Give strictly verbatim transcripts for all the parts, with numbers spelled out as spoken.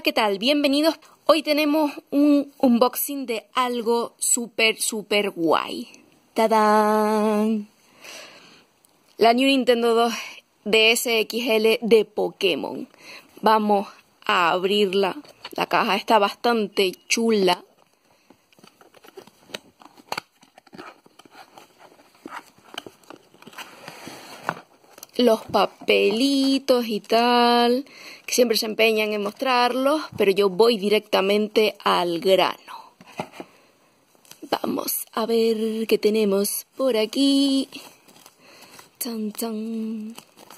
¿qué tal? Bienvenidos. Hoy tenemos un unboxing de algo súper, súper guay. ¡Tadán! La New Nintendo dos D S X L de Pokémon. Vamos a abrirla. La caja está bastante chula. Los papelitos y tal, que siempre se empeñan en mostrarlos, pero yo voy directamente al grano. Vamos a ver qué tenemos por aquí. Chan, chan.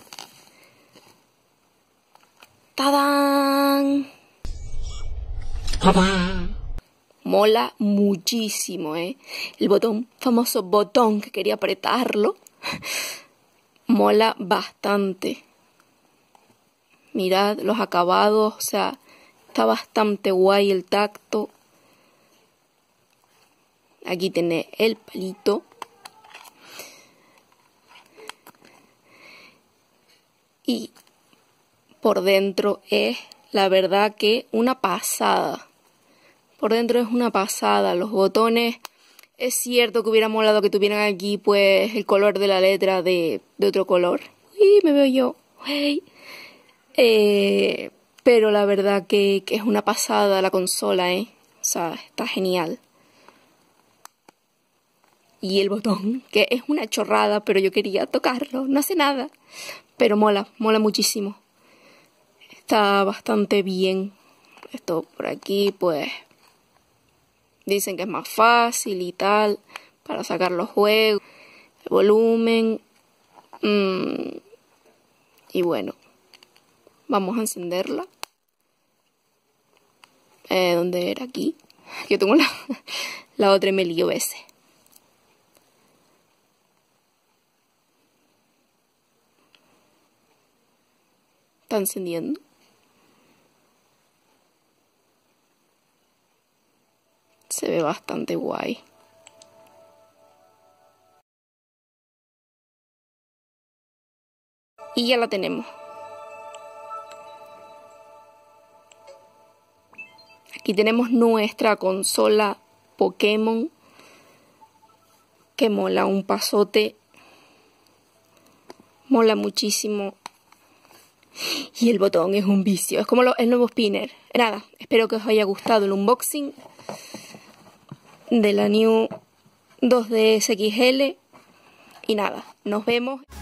¡Tadán! ¡Tadán! Mola muchísimo, ¿eh? El botón, famoso botón que quería apretarlo. Mola bastante. Mirad los acabados, o sea, está bastante guay el tacto. Aquí tiene el palito. Y por dentro es, la verdad que una pasada. Por dentro es una pasada. Los botones, es cierto que hubiera molado que tuvieran aquí pues el color de la letra de, de otro color. Uy, me veo yo. Hey. Eh, pero la verdad que, que es una pasada la consola, ¿eh? O sea, está genial. Y el botón, que es una chorrada, pero yo quería tocarlo. No hace nada. Pero mola, mola muchísimo. Está bastante bien. Esto por aquí, pues... dicen que es más fácil y tal, para sacar los juegos, el volumen. Mmm, y bueno, vamos a encenderla. Eh, ¿Dónde era? Aquí. Yo tengo la, la otra y me lío ese. Está encendiendo. Se ve bastante guay. Y ya la tenemos. Aquí tenemos nuestra consola Pokémon. Que mola un pasote. Mola muchísimo. Y el botón es un vicio. Es como lo, el nuevo spinner. Nada, espero que os haya gustado el unboxing de la New dos D S X L. Y nada, nos vemos.